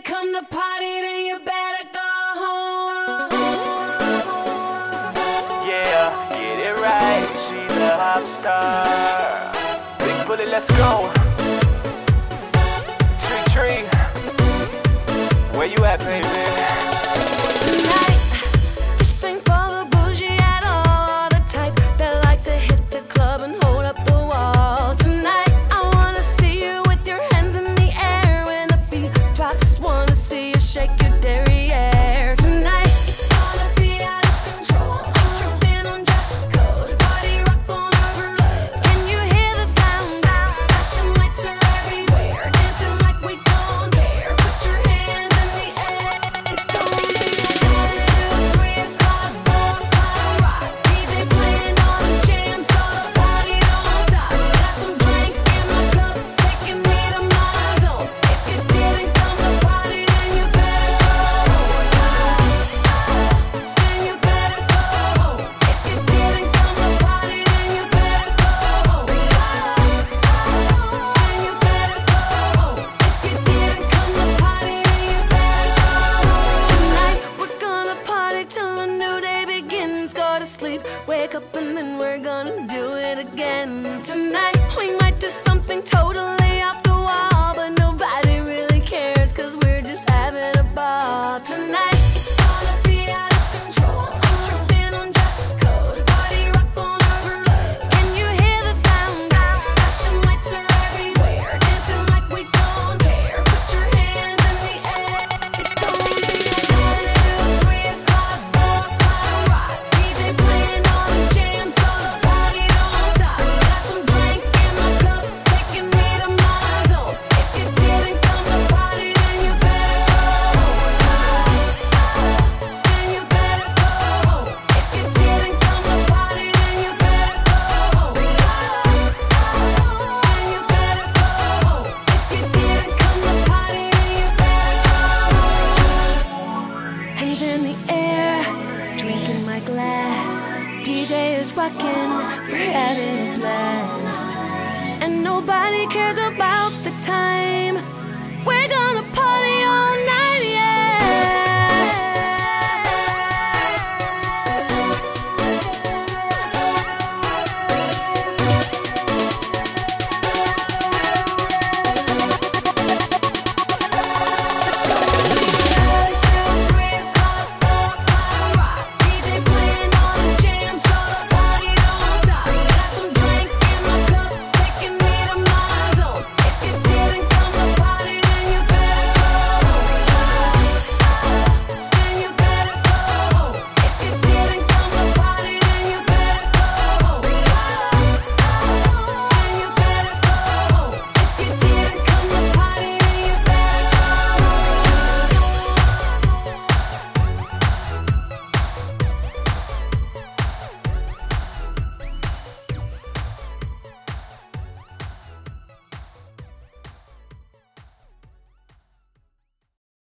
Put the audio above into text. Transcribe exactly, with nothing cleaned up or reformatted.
didn't come to party, then you better go home. Yeah, get it right, she's a pop star. Big bullet, let's go. Tree, tree, where you at, baby? Tonight, this ain't for the bougie at all, the type that like to hit the club and hold up the wall. Tonight, I wanna see you with your hands in the air when the beat drops. Just wanna see you shake your derriere. Tonight, it's gonna be out of control. I'm tripping on dress code, party rock on overload. Can you hear the sound? Flashing lights are everywhere, dancing like we don't care. Put your hands in the air. It's gonna be a one, two, three o'clock, four o'clock rock. D J playing all the jams, so the party don't stop. Got some drink in my cup, taking me to my zone. If you didn't come to party, then you better go home. Then you better go home. If you didn't come to party, then you better go home. Then you better go home. If you didn't come to party, then you better go home. Tonight we're gonna party till a new day begins. Go to sleep, wake up, and then we're gonna do it again. Tonight we might do something totally off the wall, but nobody really cares, cause we're just having a ball. Tonight it's gonna be out of control. I'm tripping on dress code, party rock on overload. Can you hear the sound? Flashing lights are everywhere, dancing like we don't care. Put your hands in the air. It's gonna be a one, two, three o'clock, four o'clock rock. D J playing all the jams, so the party don't stop. Got some drink in my cup, taking me to my zone. If you didn't come to party, then you better go home. Then you better go home. If you didn't come to party, then you better go home. Then you better go home. If you didn't come to party, then you better go home. Hands in the air, drinking my glass. D J is rocking, we're having a blast, and nobody cares about